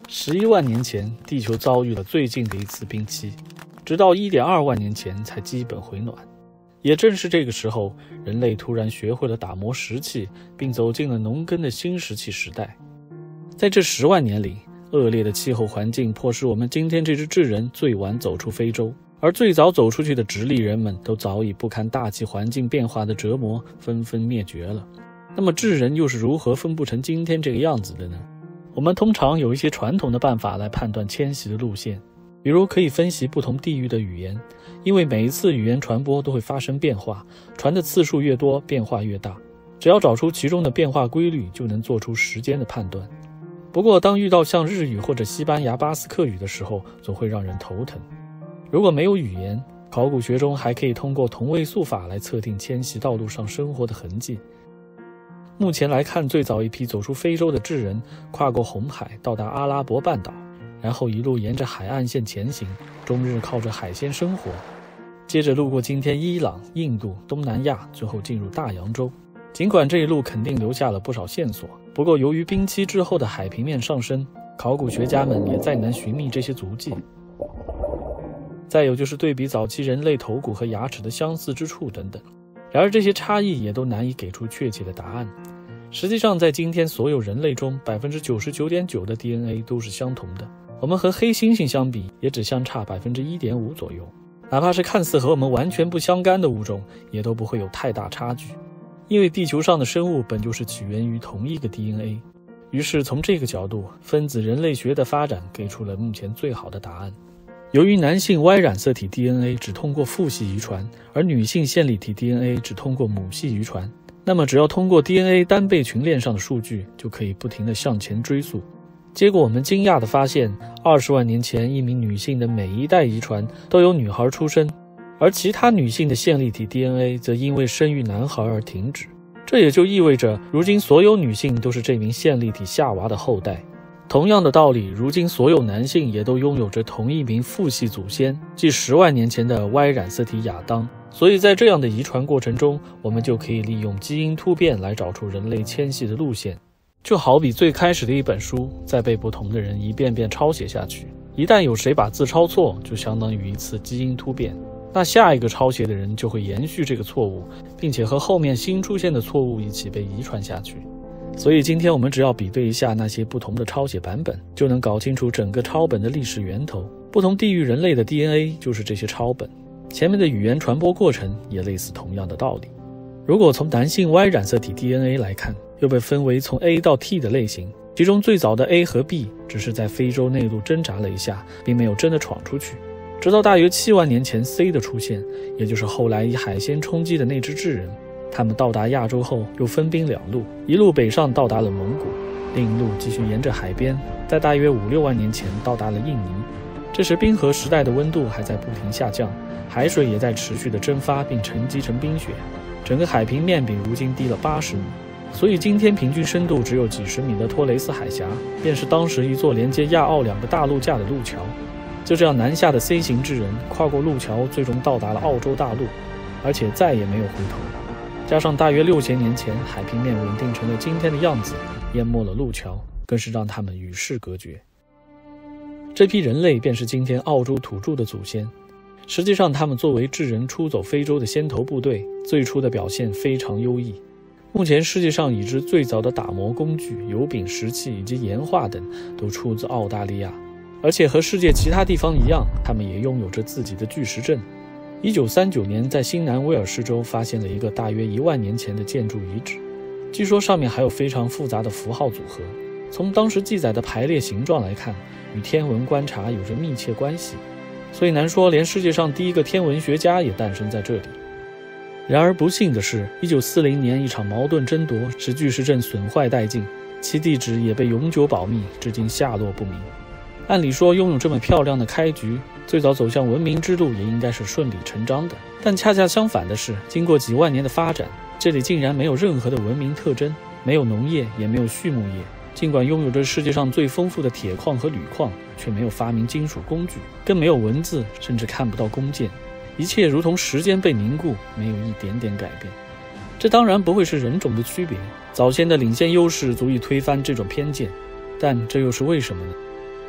11万年前，地球遭遇了最近的一次冰期，直到1.2万年前才基本回暖。也正是这个时候，人类突然学会了打磨石器，并走进了农耕的新石器时代。在这10万年里，恶劣的气候环境迫使我们今天这支智人最晚走出非洲，而最早走出去的直立人们都早已不堪大气环境变化的折磨，纷纷灭绝了。那么智人又是如何分布成今天这个样子的呢？我们通常有一些传统的办法来判断迁徙的路线，比如可以分析不同地域的语言，因为每一次语言传播都会发生变化，传的次数越多，变化越大。只要找出其中的变化规律，就能做出时间的判断。不过当遇到像日语或者西班牙巴斯克语的时候，总会让人头疼。如果没有语言，考古学中还可以通过同位素法来测定迁徙道路上生活的痕迹。目前来看，最早一批走出非洲的智人跨过红海到达阿拉伯半岛，然后一路沿着海岸线前行，终日靠着海鲜生活，接着路过今天伊朗、印度、东南亚，最后进入大洋洲。尽管这一路肯定留下了不少线索，不过由于冰期之后的海平面上升，考古学家们也再难寻觅这些足迹。再有就是对比早期人类头骨和牙齿的相似之处等等，然而这些差异也都难以给出确切的答案。实际上在今天所有人类中 99.9% 的 DNA 都是相同的，我们和黑猩猩相比也只相差 1.5% 左右，哪怕是看似和我们完全不相干的物种，也都不会有太大差距，因为地球上的生物本就是起源于同一个 DNA。 于是从这个角度，分子人类学的发展给出了目前最好的答案。由于男性 Y 染色体 DNA 只通过父系遗传，而女性线粒体 DNA 只通过母系遗传，那么只要通过 DNA 单倍群链上的数据，就可以不停地向前追溯。结果我们惊讶地发现，20万年前一名女性的每一代遗传都有女孩出生，而其他女性的线粒体 DNA 则因为生育男孩而停止。这也就意味着，如今所有女性都是这名线粒体夏娃的后代。同样的道理，如今所有男性也都拥有着同一名父系祖先，即10万年前的 Y 染色体亚当。所以在这样的遗传过程中，我们就可以利用基因突变来找出人类迁徙的路线。就好比最开始的一本书，再被不同的人一遍遍抄写下去，一旦有谁把字抄错，就相当于一次基因突变，那下一个抄写的人就会延续这个错误，并且和后面新出现的错误一起被遗传下去。所以今天我们只要比对一下那些不同的抄写版本，就能搞清楚整个抄本的历史源头。不同地域人类的 DNA 就是这些抄本，前面的语言传播过程也类似同样的道理。如果从男性 Y 染色体 DNA 来看，又被分为从 A 到 T 的类型，其中最早的 A 和 B 只是在非洲内陆挣扎了一下，并没有真的闯出去。直到大约7万年前 C 的出现，也就是后来以海鲜充饥的那只智人，他们到达亚洲后又分兵两路，一路北上到达了蒙古，另一路继续沿着海边，在大约5-6万年前到达了印尼。这时冰河时代的温度还在不停下降，海水也在持续的蒸发并沉积成冰雪，整个海平面比如今低了80米。所以今天平均深度只有几十米的托雷斯海峡，便是当时一座连接亚澳2个大陆架的路桥。就这样南下的 C 型智人跨过路桥，最终到达了澳洲大陆，而且再也没有回头。加上大约6000年前海平面稳定成了今天的样子，淹没了路桥，更是让他们与世隔绝。这批人类便是今天澳洲土著的祖先。实际上他们作为智人出走非洲的先头部队，最初的表现非常优异。目前世界上已知最早的打磨工具、油饼、石器以及岩画等都出自澳大利亚，而且和世界其他地方一样，他们也拥有着自己的巨石阵。1939年在新南威尔士州发现了一个大约1万年前的建筑遗址，据说上面还有非常复杂的符号组合，从当时记载的排列形状来看，与天文观察有着密切关系，所以难说连世界上第一个天文学家也诞生在这里。然而不幸的是，1940年一场矛盾争夺使巨石阵损坏殆尽，其地址也被永久保密，至今下落不明。按理说拥有这么漂亮的开局，最早走向文明之路也应该是顺理成章的，但恰恰相反的是，经过几万年的发展，这里竟然没有任何的文明特征，没有农业，也没有畜牧业。尽管拥有着世界上最丰富的铁矿和铝矿，却没有发明金属工具，更没有文字，甚至看不到弓箭。一切如同时间被凝固，没有一点点改变。这当然不会是人种的区别，早先的领先优势足以推翻这种偏见，但这又是为什么呢？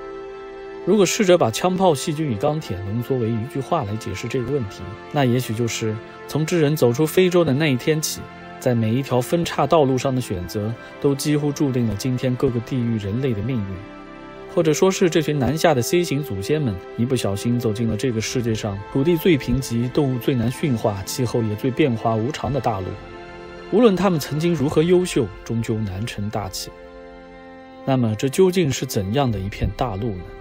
如果试着把枪炮、细菌与钢铁浓缩为一句话来解释这个问题，那也许就是从智人走出非洲的那一天起，在每一条分岔道路上的选择都几乎注定了今天各个地域人类的命运，或者说是这群南下的 C 型祖先们一不小心走进了这个世界上土地最贫瘠、动物最难驯化、气候也最变化无常的大陆。无论他们曾经如何优秀，终究难成大器。那么这究竟是怎样的一片大陆呢？